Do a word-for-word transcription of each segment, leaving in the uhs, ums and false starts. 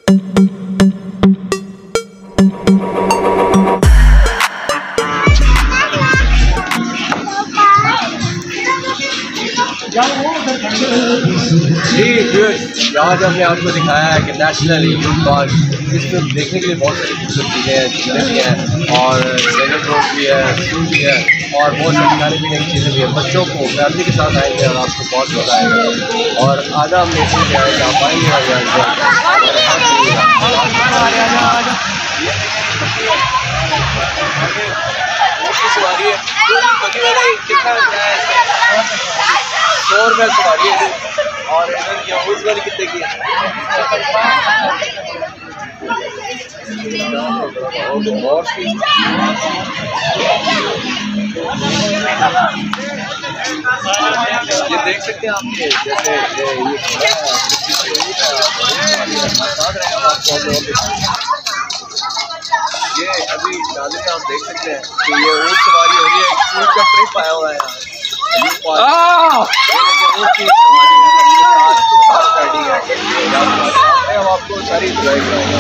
जी यहाँ जो हमने आपको दिखाया है कि नेशनल यूथ पार्क, इसमें देखने के लिए बहुत सारी खूबसूरत चीज़ें हैं, चीज़ें भी हैं और लेजर रोड भी है, जू भी है और बहुत सारी खाने पीने की चीज़ें भी हैं। बच्चों को फैमिली के साथ आएंगे और आपको बहुत मज़ा आएगा। और आधा हम देखने के आएंगे, आप आएंगे और सवारी है सौ रुपये सवारी है और इधर ये उस वाली कितने की है? ये देख सकते हैं आप, ये जैसे ये अभी नाले में आप देख सकते हैं कि ये ऊँट सवारी हो रही है, एक ऊँट का ट्रिप आया हुआ है यहाँ। हम आपको सारी इंजॉय कराएंगे।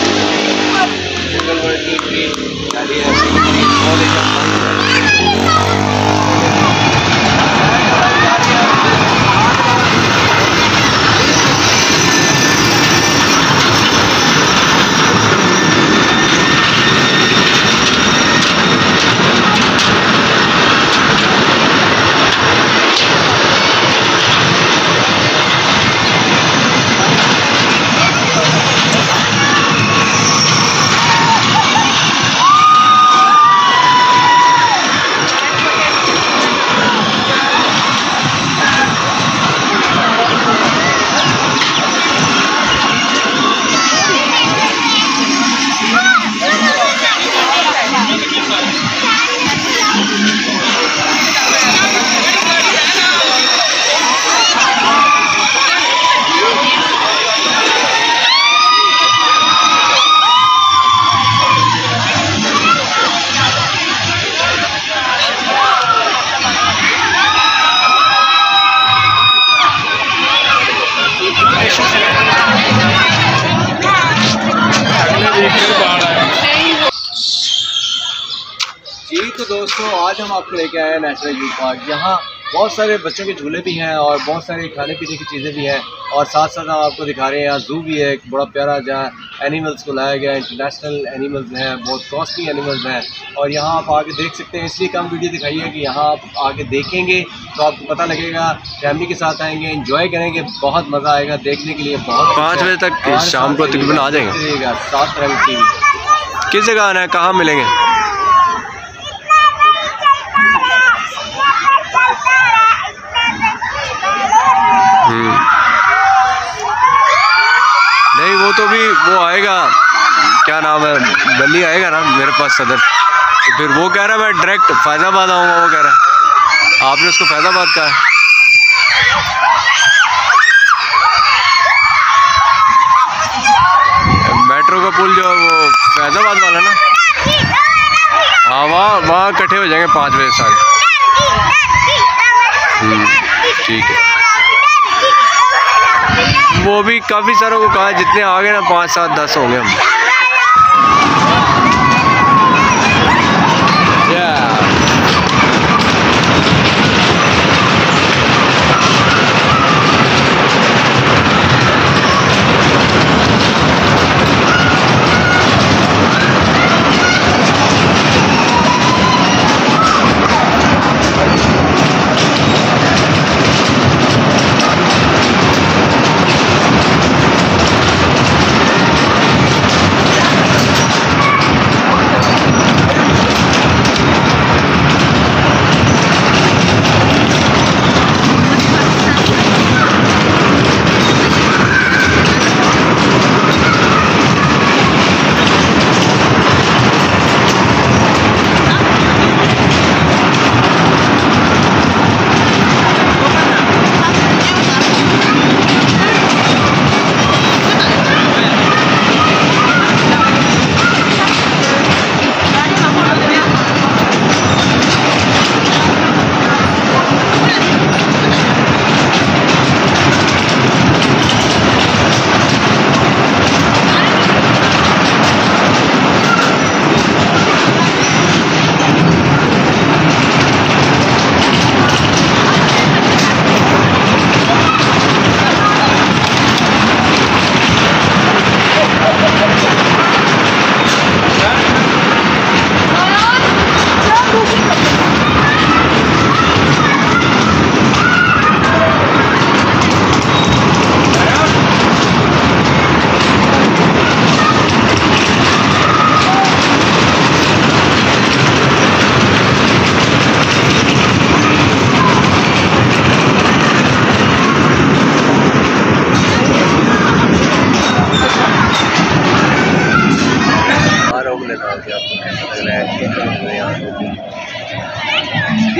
जी तो दोस्तों, आज हम आपको लेके आए हैं नेशनल यूथ पार्क। यहाँ बहुत सारे बच्चों के झूले भी हैं और बहुत सारी खाने पीने की चीज़ें भी हैं और साथ साथ हम आपको दिखा रहे हैं यहाँ जू भी है, एक बड़ा प्यारा, जहाँ एनिमल्स को लाया गया है। इंटरनेशनल एनिमल्स हैं, बहुत कॉस्टली एनिमल्स हैं और यहाँ आप आके देख सकते हैं। इसलिए कम वीडियो दिखाई है कि यहाँ आप आके देखेंगे तो आपको पता लगेगा। फैमिली के साथ आएंगे, एंजॉय करेंगे, बहुत मज़ा आएगा देखने के लिए। बहुत पाँच बजे तक शाम को तकरीबन आ जाएंगे। सात रंग की किस जगह आना है, कहाँ मिलेंगे? नहीं, वो तो भी वो आएगा, क्या नाम है, बल्ली आएगा ना मेरे पास सदर, तो फिर वो कह रहा है मैं डायरेक्ट फैज़ाबाद आऊँगा। वो कह रहा है, आपने उसको फैज़ाबाद कहा है। मेट्रो का पुल जो है वो फैज़ाबाद वाला ना, हाँ वहाँ वहाँ इकट्ठे हो जाएंगे पाँच बजे सारे। ठीक है, वो भी काफ़ी सारों को कहा, जितने आ गए ना पाँच सात दस होंगे हम।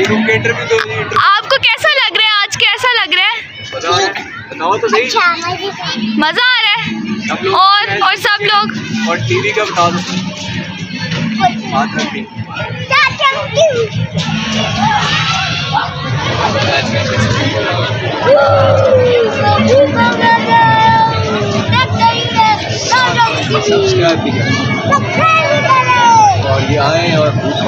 इंटरव्यू दो। आपको कैसा लग रहा है आज, कैसा लग रहा है? बताओ तो सही। मजा आ रहा है। और और सब लोग और टीवी का बता दो। बात रखी। सब्सक्राइब भी करें और ये आए और